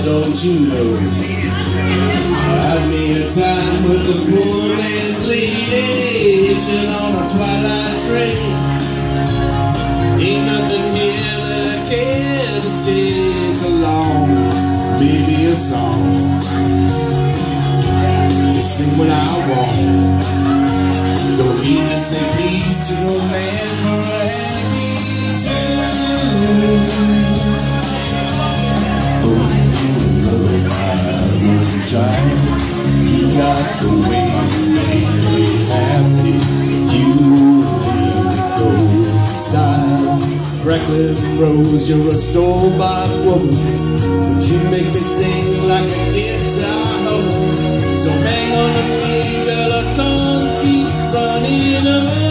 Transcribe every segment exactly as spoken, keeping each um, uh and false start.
don't you know? I've made a time with the poor man's lady, hitching on a twilight train. Ain't nothing here that I care to take along. Maybe a song to sing when I want. Don't need to say please to no man for a happy tune. Child, you got the way to make me happy. You leave me go in style. Crackling rose, you're a store-bought woman, but you make me sing like a guitar. So hang on to me, girl, a song keeps running on.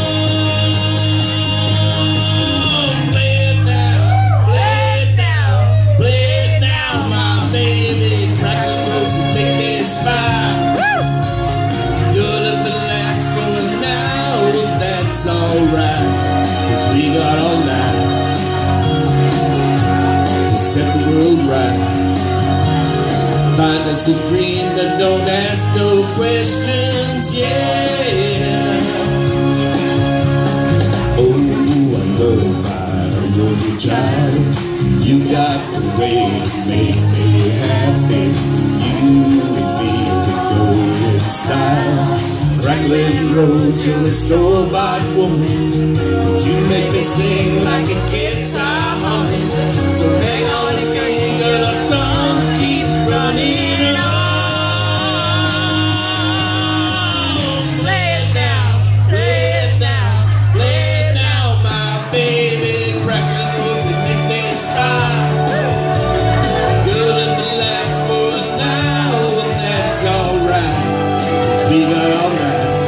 It's alright, 'cause we got all night to set the world right. Find us a dream that don't ask no questions, yeah. Oh, I love my rosy child. You got the way to make me happy. You and me can go in style. Crackling rose, you're a store-bought woman. You make me sing like a guitar humming. So hang on to me, girl, a song keeps running on. Play it now, play it now, play it now, my baby. Crackling rose, you make me smile. Girl, it will last for a night, and that's alright, 'cause we got all night.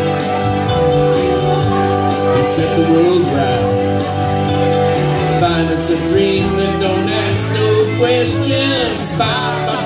Set the world right. Find us a dream that don't ask no questions. Bye bye.